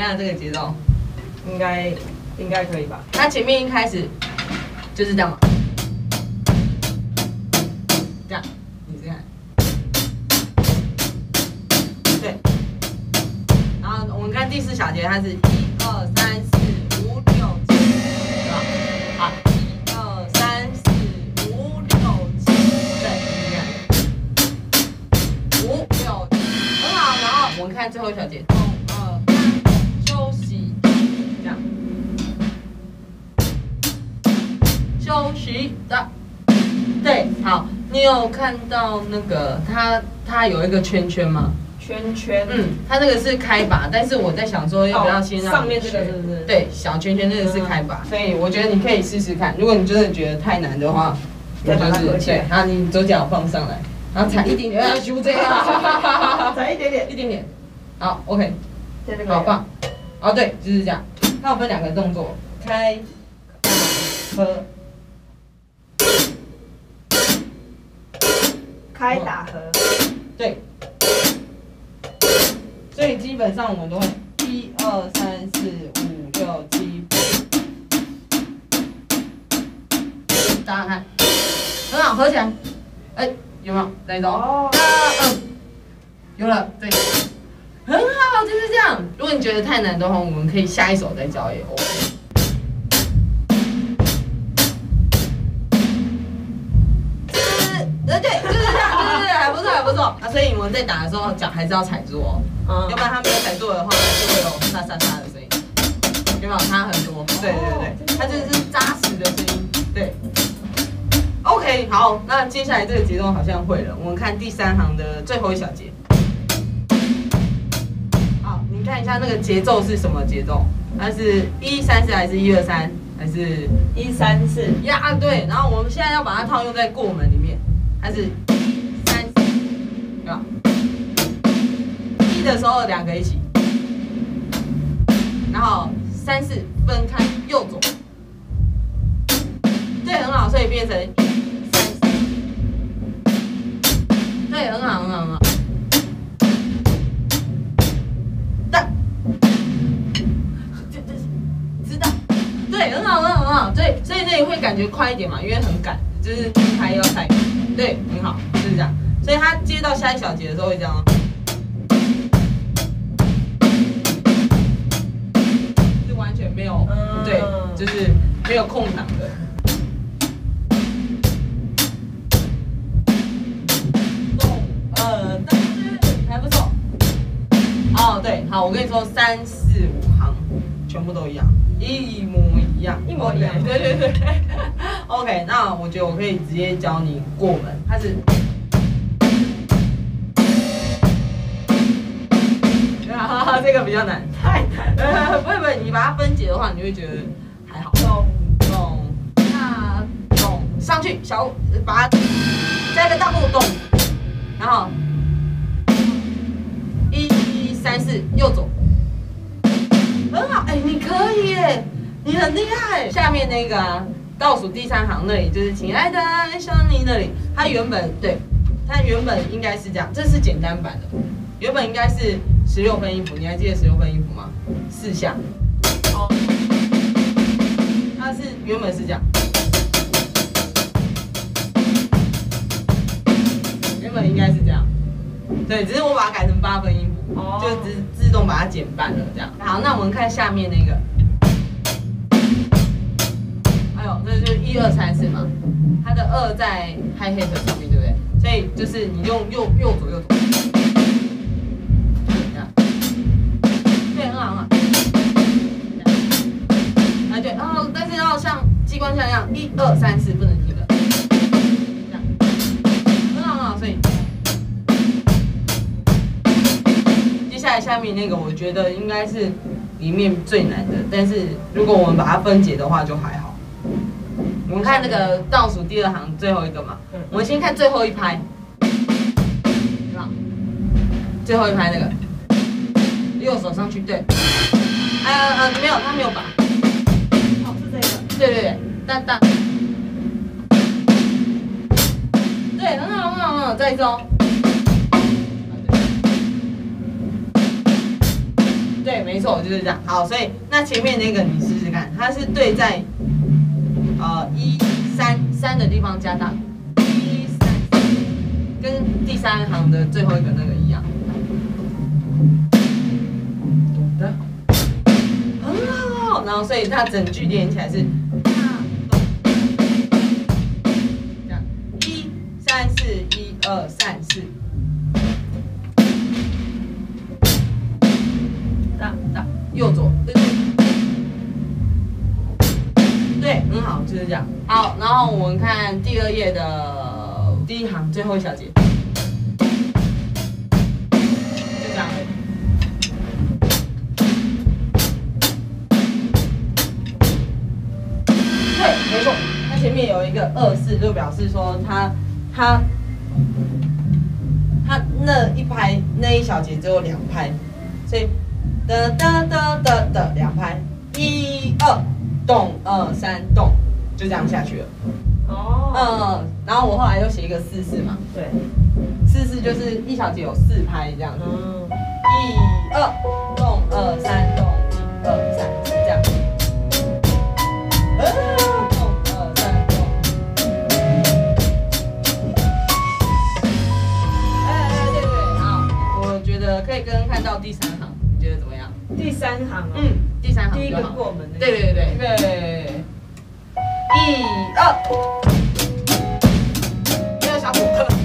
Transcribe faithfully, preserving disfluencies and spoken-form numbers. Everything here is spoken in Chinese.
下这个节奏， 应该应该可以吧？ 它前面一开始就是这样嘛，这样，你试看，对。然后我们看第四小节，它是一二三四五六七，对吧？好，一二三四五六七，对，你看，五六七，很好。然后我们看最后一小节，动二三休息，这样，休息的，对，好。你有看到那个它它有一个圈圈吗？ 圈圈， 嗯，它那个是开把，但是我在想说要不要先让、 哦、上面这个是不是？ 对，小圈圈那个是开把，嗯、所以我觉得你可以试试看。如果你真的觉得太难的话， 再把它合起来。 对，然后你左脚放上来，然后踩一点点，要修这样， 踩一点点， 一点点。好 ，OK， 好棒。哦，对，就是这样。它有分两个动作，开、打、合。 开打合。 对。所以基本上我们都会一二三四五六七八，大家看，很好，合起来，哎、欸，有没有？来一种，哦，嗯，有了，对，很好，就是这样。如果你觉得太难的话，我们可以下一首再教也 OK。呃，对，就是这样，对对对，还不错，还不错啊。所以我们在打的时候，脚还是要踩住哦。嗯，要不然它没有踩住的话，就会有沙沙沙的声音，有没有？差很多。对对对，它就是扎实的声音。对。OK， 好，那接下来这个节奏好像会了。我们看第三行的最后一小节。好，你看一下那个节奏是什么节奏？它是一三四还是一二三？还是一三四？ 呀，对。然后我们现在要把它套用在过门里面，它是三四，对吧？的时候两个一起，然后三四分开右左，对，很好，所以变成三四，对，很好，很好，很好。的，知道，对，很好，很好，很好。所以所以这里会感觉快一点嘛，因为很赶，就是开要踩，对，很好，就是这样。所以他接到下一小节的时候会这样哦。没有，嗯、对，就是没有空档的。动，呃，对对对，还不错。哦，对，好，我跟你说，三四五行全部都一样，一模一样， 一模一样。 对对对。OK， 那我觉得我可以直接教你过门，它是。啊，这个比较难， 太难了。 不会不会，你把它分解的话，你会觉得还好。 咚咚，那咚上去，小把它加一个大步咚，然后一三四右左，很好，哎、欸，你可以耶，你很厉害。下面那个啊，倒数第三行那里就是亲爱的想你那里，它原本对，它原本应该是这样，这是简单版的，原本应该是。十六分音符，你还记得十六分音符吗？四下。哦，它是原本是这样，原本应该是这样。对，只是我把它改成八分音符，哦、就自自动把它减半了这样。好，那我们看下面那个。哎呦，这就是一二三四嘛，它的二在 hi hat 上面，对不对？所以就是你用右右左右左。对，然后但是要像机关枪一样，一二三四不能停的，这样，很好很好。所以接下来下面那个，我觉得应该是里面最难的，但是如果我们把它分解的话，就还好。我们看那个倒数第二行最后一个嘛，我们先看最后一拍，对吧？最后一拍那个，右手上去，对，呃呃没有，他没有把。对对对，但但，对，很好很好很好，再一次哦。对对，没错，就是这样。好，所以那前面那个你试试看，它是对在呃一三三的地方加大一三，跟第三行的最后一个那个一样。懂的，很好。然后所以它整句连起来是大动，这样一三四一二三四。大大右左，对对，对，很好，就是这样。好，然后我们看第二页的第一行最后一小节，就这样。对，没错，它前面有一个二四，就表示说它它它那一拍那一小节只有两拍，所以。哒哒哒哒哒，两拍，一二，动二三动，就这样下去了。哦。嗯，然后我后来又写一个四四嘛。 对。 四四就是一小节有四拍这样子。嗯。一二，动二三动，一二三这样。动二三动。哎哎对对，好，我觉得可以跟看到第三行。你觉得怎么样？ 第三行哦。 嗯，第三行。 第一个过门的。 对对对对对。一二。没有小虎哥。